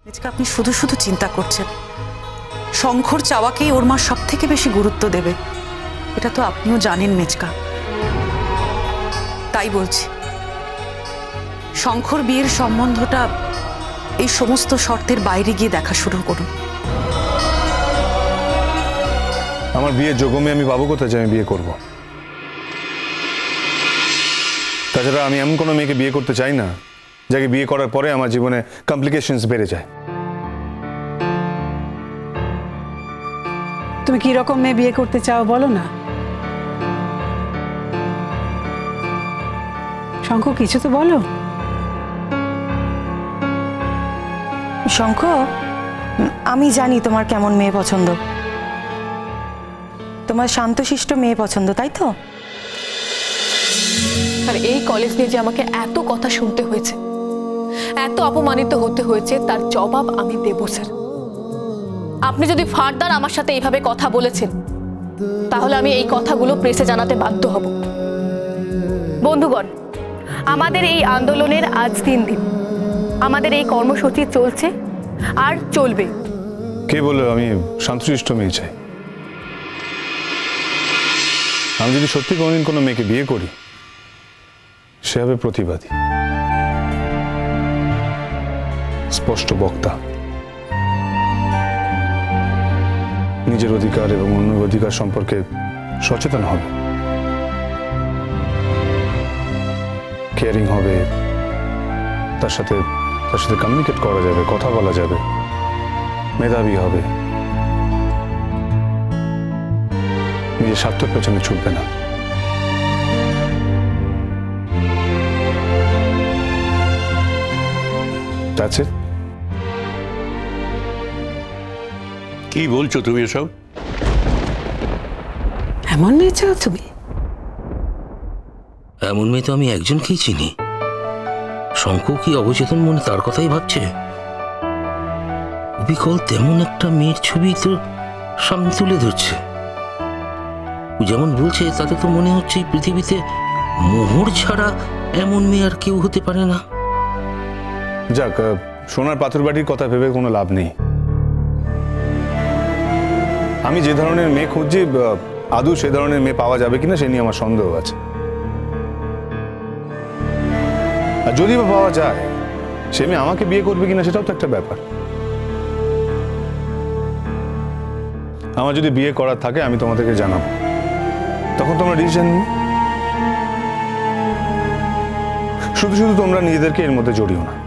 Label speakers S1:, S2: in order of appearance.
S1: আজকে আপনি শুধু শুধু চিন্তা করছেন। শঙ্কর চাওয়াকেই ওর মা সব থেকে বেশি গুরুত্ব দেবে, এটা তো আপনিও জানেন মেজকা। তাই বলছি, শঙ্কর বিয়ের সম্বন্ধটা এই সমস্ত শর্তের বাইরে গিয়ে দেখা শুরু করুন।
S2: আমার বিয়ের যোগ্য মেয়ে আমি পাবো কোথায় যে আমি বিয়ে করব? তাছাড়া আমি এমন কোনো মেয়েকে বিয়ে করতে চাই না যাকে বিয়ে করার পরে আমার জীবনে কমপ্লিকেশনস বেড়ে যায়।
S3: তুমি কি রকম মেয়ে বিয়ে করতে চাও বলো না। শঙ্খ, কিছু তো বলো।
S4: শঙ্খ, আমি জানি তোমার কেমন মেয়ে পছন্দ। তোমার শান্তশিষ্ট মেয়ে পছন্দ, তাই তো?
S5: আর এই কলেজ নিয়ে যে আমাকে এত কথা শুনতে হয়েছে, এত অপমানিত হতে হয়েছে, তার জবাব আমি দেব স্যার। আপনি যদি ফার্দার আমার সাথে এইভাবে কথা বলেছেন, তাহলে আমি এই কথাগুলো প্রেসে জানাতে বাধ্য হব। বন্ধুগণ, আমাদের এই আন্দোলনের আজ 3 দিন। আমাদের এই কর্মসূচি চলছে আর চলবে।
S2: কে বললো আমি শান্তশিষ্ট মেয়ে চাই? আমি যদি সত্যি কোনোদিন কোনো মেয়েকে বিয়ে করি, সে হবে প্রতিবাদী, স্পষ্ট বক্তা, নিজের অধিকার এবং অন্যের অধিকার সম্পর্কে সচেতন হবে, কেয়ারিং হবে, তার সাথে কমিউনিকেট করা যাবে, কথা বলা যাবে, মেধাবী হবে, নিজের স্বার্থের পেছনে ছুটবে না। That's it.
S6: কি বলছো তুমি এসব?
S3: এমন মেয়ে চাও তুমি?
S7: এমন মেয়ে তো আমি একজনকেই চিনি। শঙ্খ কি অবচেতন মনে তার কথাই ভাবছে? অবিকল তেমন একটা মেয়ের ছবি তো সামনে তুলে ধরছে। ও যেমন বলছে তাতে তো মনে হচ্ছে পৃথিবীতে মোহর ছাড়া এমন মেয়ে আর কেউ হতে পারে না।
S2: যাক, সোনার পাথর বাটির কথা ভেবে কোনো লাভ নেই। আমি যে ধরনের মেয়ে খুঁজছি, আদৌ সে ধরনের মেয়ে পাওয়া যাবে কিনা সে নিয়ে আমার সন্দেহ আছে। আর যদি বা পাওয়া যায়, সে মেয়ে আমাকে বিয়ে করবে কিনা সেটাও তো একটা ব্যাপার। আমার যদি বিয়ে করার থাকে আমি তোমাদেরকে জানাবো, তখন তোমরা ডিসিশন নিও। শুধু শুধু তোমরা নিজেদেরকে এর মধ্যে জড়িও না।